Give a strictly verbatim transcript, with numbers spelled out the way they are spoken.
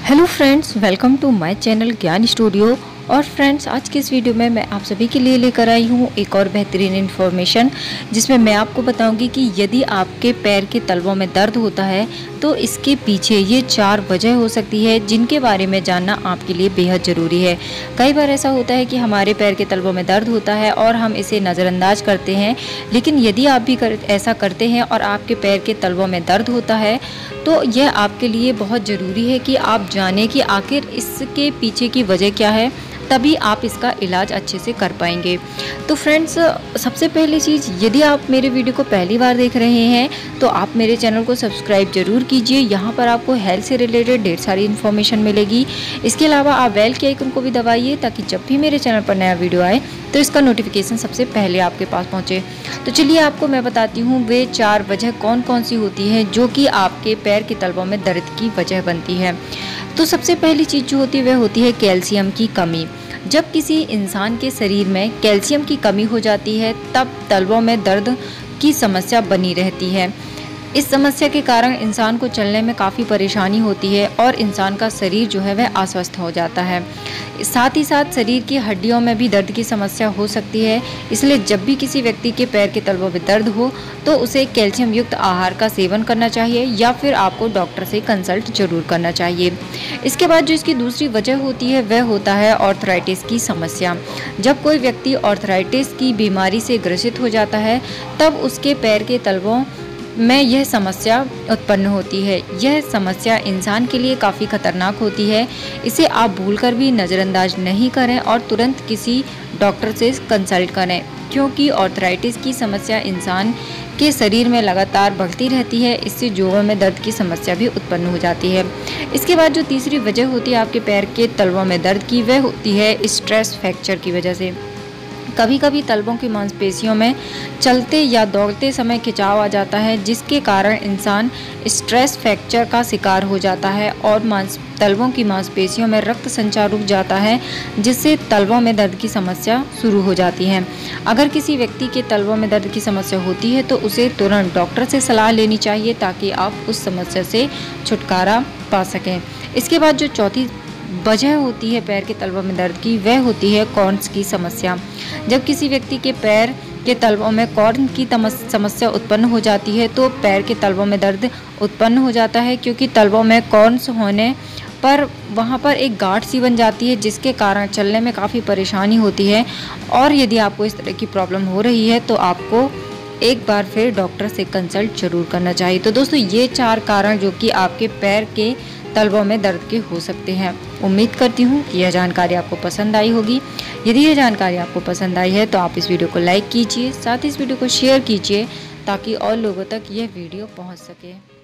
Hello friends, welcome to my channel Gyan studio. और friends, आज के इस वीडियो में मैं आप सभी के लिए लेकर आई हूँ एक और बेहतरीन इन्फॉर्मेशन, जिसमें मैं आपको बताऊंगी कि यदि आपके पैर के तलवों में दर्द होता है तो इसके पीछे ये चार वजह हो सकती है जिनके बारे में जानना आपके लिए बेहद ज़रूरी है। कई बार ऐसा होता है कि हमारे पैर के तलवों में दर्द होता है और हम इसे नज़रअंदाज करते हैं, लेकिन यदि आप भी कर, ऐसा करते हैं और आपके पैर के तलवों में दर्द होता है तो यह आपके लिए बहुत ज़रूरी है कि आप जानें कि आखिर इसके पीछे की वजह क्या है, तभी आप इसका इलाज अच्छे से कर पाएंगे। तो फ्रेंड्स, सबसे पहली चीज़, यदि आप मेरे वीडियो को पहली बार देख रहे हैं तो आप मेरे चैनल को सब्सक्राइब जरूर कीजिए। यहाँ पर आपको हेल्थ से रिलेटेड ढेर सारी इन्फॉर्मेशन मिलेगी। इसके अलावा आप बेल के आइकन को भी दबाइए ताकि जब भी मेरे चैनल पर नया वीडियो आए तो इसका नोटिफिकेशन सबसे पहले आपके पास पहुँचे। तो चलिए आपको मैं बताती हूँ वे चार वजह कौन कौन सी होती है जो कि आपके पैर के तलवों में दर्द की वजह बनती है। तो सबसे पहली चीज़ जो होती है वह होती है कैल्शियम की कमी। जब किसी इंसान के शरीर में कैल्शियम की कमी हो जाती है तब तलवों में दर्द की समस्या बनी रहती है। इस समस्या के कारण इंसान को चलने में काफ़ी परेशानी होती है और इंसान का शरीर जो है वह अस्वस्थ हो जाता है। साथ ही साथ शरीर की हड्डियों में भी दर्द की समस्या हो सकती है। इसलिए जब भी किसी व्यक्ति के पैर के तलवों में दर्द हो तो उसे कैल्शियम युक्त आहार का सेवन करना चाहिए या फिर आपको डॉक्टर से कंसल्ट जरूर करना चाहिए। इसके बाद जो इसकी दूसरी वजह होती है वह होता है ऑर्थराइटिस की समस्या। जब कोई व्यक्ति ऑर्थराइटिस की बीमारी से ग्रसित हो जाता है तब उसके पैर के तलवों में यह समस्या उत्पन्न होती है। यह समस्या इंसान के लिए काफ़ी खतरनाक होती है। इसे आप भूलकर भी नज़रअंदाज नहीं करें और तुरंत किसी डॉक्टर से कंसल्ट करें, क्योंकि ऑर्थराइटिस की समस्या इंसान के शरीर में लगातार बढ़ती रहती है। इससे जोड़ों में दर्द की समस्या भी उत्पन्न हो जाती है। इसके बाद जो तीसरी वजह होती है आपके पैर के तलवों में दर्द की, वह होती है स्ट्रेस फ्रैक्चर की वजह से। कभी कभी तलवों की मांसपेशियों में चलते या दौड़ते समय खिंचाव आ जाता है, जिसके कारण इंसान स्ट्रेस फ्रैक्चर का शिकार हो जाता है और मांस तलवों की मांसपेशियों में रक्त संचार रुक जाता है, जिससे तलवों में दर्द की समस्या शुरू हो जाती है। अगर किसी व्यक्ति के तलवों में दर्द की समस्या होती है तो उसे तुरंत डॉक्टर से सलाह लेनी चाहिए ताकि आप उस समस्या से छुटकारा पा सकें। इसके बाद जो चौथी वजह होती है पैर के तलवों में दर्द की, वह होती है कॉर्न्स की समस्या। जब किसी व्यक्ति के पैर के तलवों में कॉर्न की समस्या उत्पन्न हो जाती है तो पैर के तलवों में दर्द उत्पन्न हो जाता है, क्योंकि तलवों में कॉर्न्स होने पर वहाँ पर एक गांठ सी बन जाती है, जिसके कारण चलने में काफ़ी परेशानी होती है। और यदि आपको इस तरह की प्रॉब्लम हो रही है तो आपको एक बार फिर डॉक्टर से कंसल्ट जरूर करना चाहिए। तो दोस्तों, ये चार कारण जो कि आपके पैर के तलवों में दर्द के हो सकते हैं। उम्मीद करती हूँ कि यह जानकारी आपको पसंद आई होगी। यदि यह जानकारी आपको पसंद आई है तो आप इस वीडियो को लाइक कीजिए, साथ ही इस वीडियो को शेयर कीजिए ताकि और लोगों तक यह वीडियो पहुँच सके।